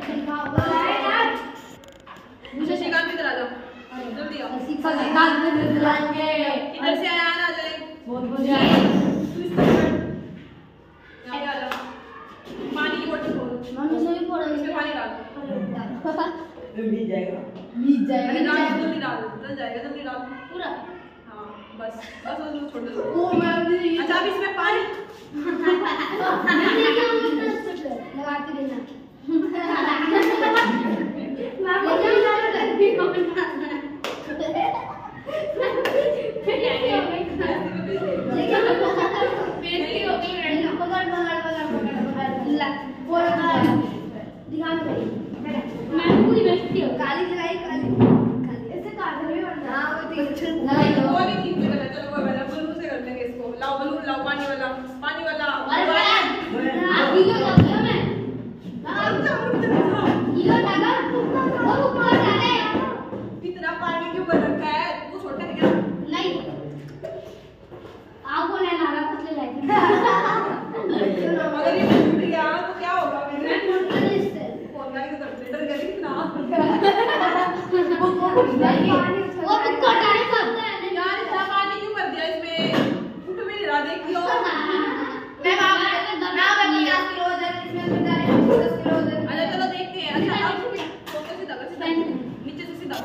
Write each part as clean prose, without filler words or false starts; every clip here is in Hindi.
मुझे शिकायत इधर आ जाओ जल्दी आओ इधर से आया ना चले बहुत बढ़िया यहाँ आ जाओ पानी की बोतल खोलो इसमें पानी डालो भीग जाएगा जल्दी डालो जल जाएगा जल्दी डालो पूरा हाँ बस बस उसको छोड़ दो अच्छा अब इसमें पानी लगाते रहना काली लगाई काली ऐसे कागज में बनना हां वो ठीक है वो नहीं ठीक है चलो वो वाला बलून से कर देंगे इसको लाओ बलून लाओ पानी वाला अरे आप ये क्या मैं ये लगा वो ऊपर डाले इतना पानी क्यों भर रखा है वो छोटा है क्या नहीं आपको नहीं लाना पतले लाए अगर ये टूट गया तो क्या होगा मैं फोन कर इससे फोन करके तो डर गई ना वो उसको डाले करते हैं यार इतना पानी क्यों भर दिया इसमें उठ भी नहीं रहा देखियो मैं बाबा ना 50 किलो वजन इसमें बता रहे 10 किलो वजन अच्छा चलो देखते हैं अच्छा अब फोकस सीधा नीचे से सीधा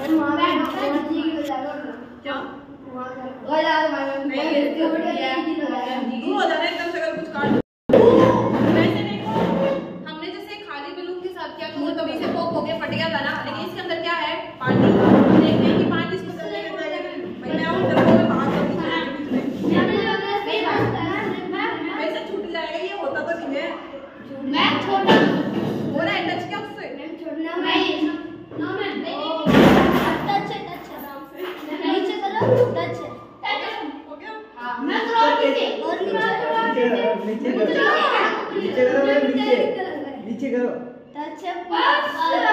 क्या वो यार मैं नहीं वो हो जाना एकदम से अगर कुछ काट वैसे देखो हमने जैसे खाली बलून के साथ किया तो वो तभी से पोक होके फट गया था ना लेकिन इसके अंदर क्या है पानी देखते हैं कि पानी इसको चलने का जाएगा भाई मैं और डब्बे में बाहर कर वैसे छूट जाएगा ये होता तो नहीं है मैं छोटा हो रहा है टच क्या उससे मैं छोड़ना नहीं नो मैं टच आराम से नीचे करो टच हो गया हां मैं करो नीचे और नीचे नीचे करो टच बस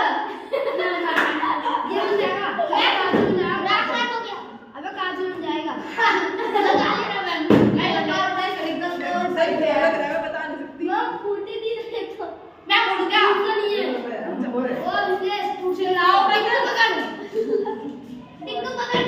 ये हो जाएगा राख हो गया अबे काजू में जाएगा लगा लेना मैं लगा रहा एकदम सही लग रहा है बता नहीं सकती मैं फूटी दी देखो मैं फूट गया नहीं है अच्छा हो रहा है और ये पूछे लाओ मैं पकड़ टिक्को पकड़